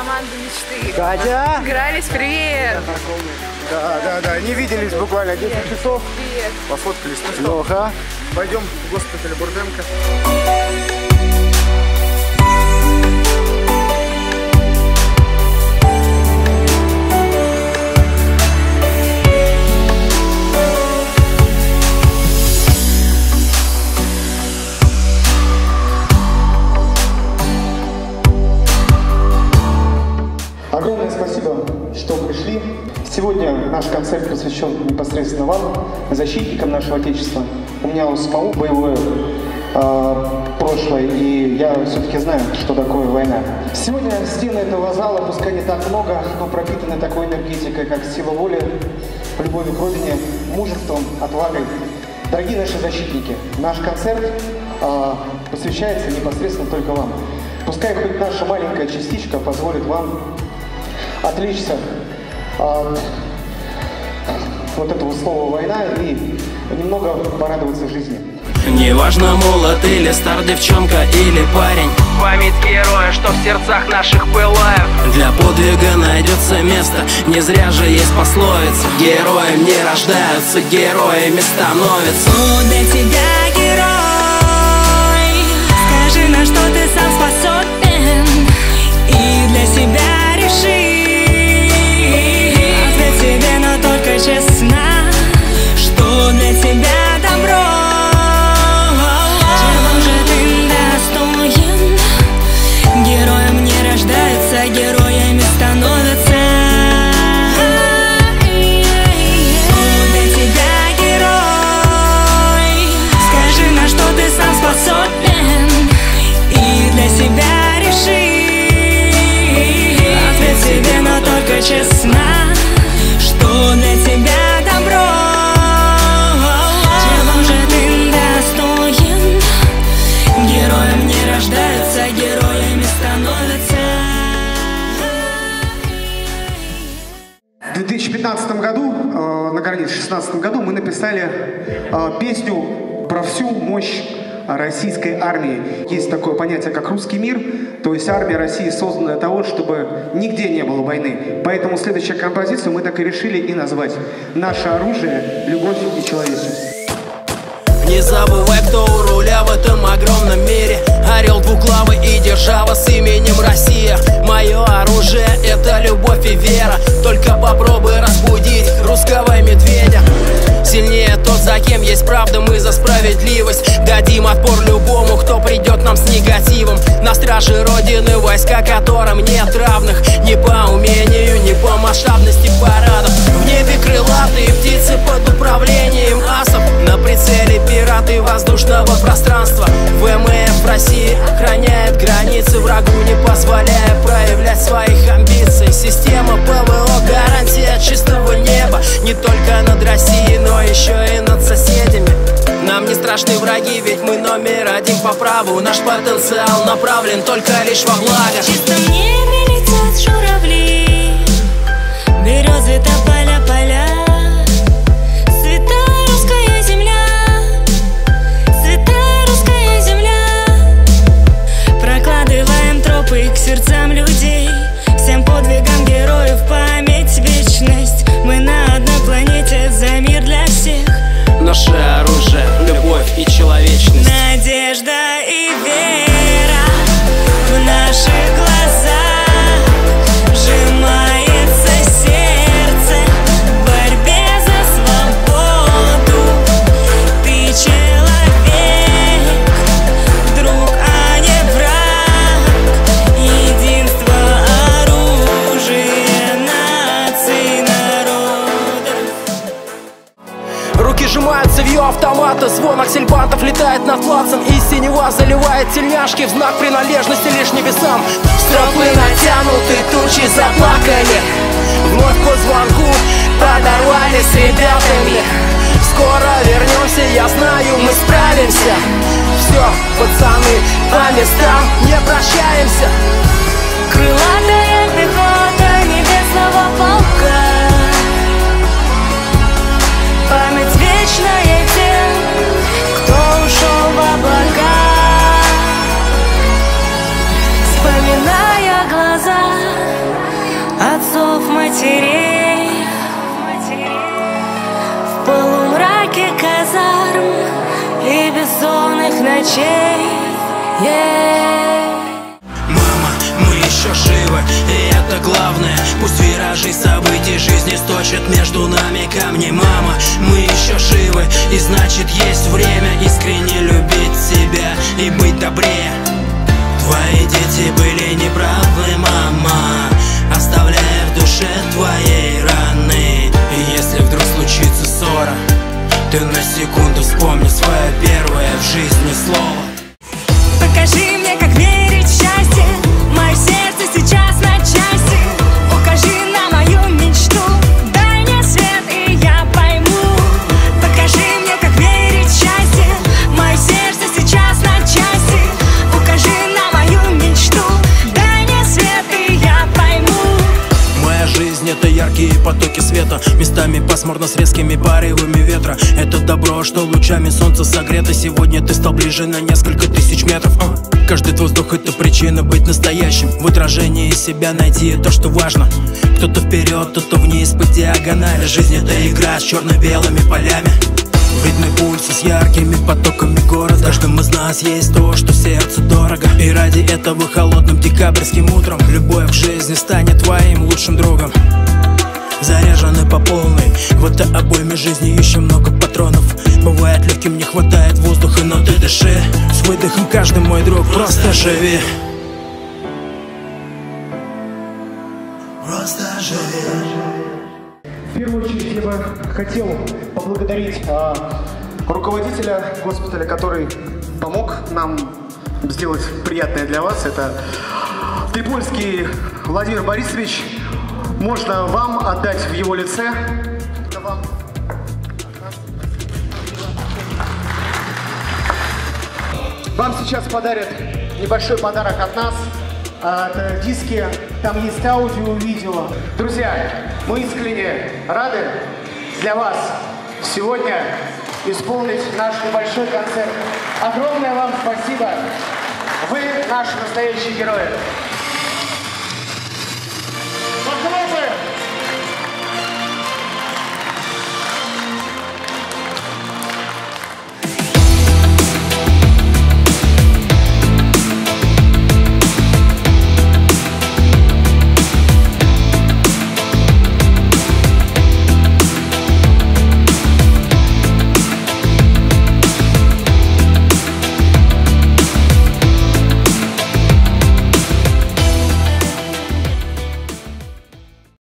команда мечты. Катя! Игрались, привет! Да, не виделись буквально 10 часов. Привет. Пофоткались. Леха. Пойдем в госпиталь Бурденко. Огромное спасибо, что пришли. Сегодня наш концерт посвящен непосредственно вам, защитникам нашего Отечества. У меня у самого боевое прошлое, и я все-таки знаю, что такое война. Сегодня стены этого зала, пускай не так много, но пропитаны такой энергетикой, как сила воли, любовью к Родине, мужеством, отвагой. Дорогие наши защитники, наш концерт посвящается непосредственно только вам. Пускай хоть наша маленькая частичка позволит вам отвлечься от вот этого слова «война» и немного порадоваться жизни. Неважно, молод или стар, девчонка или парень, память героя, что в сердцах наших пылает. Для подвига найдется место, не зря же есть пословица: героем не рождаются, героями становятся. Кто для тебя герой? Скажи, на что ты сам способен, и для себя реши. Ответь себе, но только честно, что для тебя добро. Чего же ты достоин? Героем не рождаются, героями становятся. Кто для тебя герой? Скажи, на что ты сам способен, и для себя реши. Ответь себе, но только честно, что для тебя добро. Чего же ты достоин? Героем не рождаются, героями становятся. В 2015 году, на границе 2016 году, мы написали песню про всю мощь российской армии. Есть такое понятие, как русский мир, то есть армия России создана для того, чтобы нигде не было войны. Поэтому следующую композицию мы так и решили и назвать «Наше оружие, любовь и человечность». Не забывай, кто у руля в этом огромном мире. Орел двуглавый и держава с именем Россия. Мое оружие — это любовь и вера. Только попробуй разбудить русского медведя. Сильнее тот, за кем есть правда, мы за справедливость. Дадим отпор любому, кто придет нам с негативом. На страже Родины войска, которым нет равных. Ни по умению, ни по масштабности парадов. В небе крылатые птицы под управлением асов. На прицеле пираты воздушного пространства. ВМФ России охраняет границы, врагу не позволяя проявлять своих амбиций. Система ПВО — гарантия чистого неба. Не только над Россией, но еще и над соседями. Нам не страшны враги, ведь мы номер один по праву. Наш потенциал направлен только лишь во благо. В чистом небе летят журавли, березы, тополя, поля. Святая русская земля, святая русская земля. Прокладываем тропы к сердцам людей, всем подвигам героев память, вечность. Мы на одной планете, за мир для всех. Наше оружие, любовь и человечность. Надежда и вера в наших глазах. Сжимается сердце в борьбе за свободу. Ты человек, друг, а не враг. Единство — оружие наций, народов. Руки сжимаются в ее автомата, звон аксельбантов летает над плацем, и синева заливает тельняшки в знак принадлежности лишь небесам. Стропы натянуты, тучи заплакали, вновь по звонку подорвали с ребятами. Скоро вернемся, я знаю, мы справимся. Все, пацаны, по местам не прощаемся. Крылатая пехота небесного полка, память вечная тем, кто ушел в облака. Вспоминая глаза и бессонных ночей. Мама, мы еще живы, и это главное. Пусть виражи событий жизни сточат между нами камни. Мама, мы еще живы, и значит есть время искренне любить себя и быть добрее. Твои дети были неправы, мама, оставляя в душе твоей раны. И если вдруг случится ссора, ты на секунду вспомни свое первое в жизни слово. Покажи мне, как верить в счастье. Мое сердце сейчас на части. Укажи на мою мечту. Дай мне свет, и я пойму. Покажи мне, как верить в счастье. Мое сердце сейчас на части. Укажи на мою мечту. Дай мне свет, и я пойму. Моя жизнь — это яркие потоки света, местами пасмурно с резкими порывами ветра. Это добро, что лучами солнца согрето. Сегодня ты стал ближе на несколько тысяч метров. Каждый твой вздох — это причина быть настоящим. В отражении себя найти то, что важно. Кто-то вперед, кто-то вниз по диагонали. Жизнь — это игра с черно-белыми полями. Ритмы пульса с яркими потоками города. В каждом из нас есть то, что сердцу дорого. И ради этого холодным декабрьским утром любовь в жизни станет твоим лучшим другом. Заряжены по полной, в этой обойме жизни еще много патронов. Бывает, легким не хватает воздуха, но ты дыши. С выдохом каждый мой друг, просто живи. Просто живи. В первую очередь я бы хотел поблагодарить руководителя госпиталя, который помог нам сделать приятное для вас. Это Трипольский Владимир Борисович. Можно вам отдать в его лице. Это вам. Вам сейчас подарят небольшой подарок от нас. Это диски, там есть аудио и видео. Друзья, мы искренне рады для вас сегодня исполнить наш небольшой концерт. Огромное вам спасибо. Вы наши настоящие герои.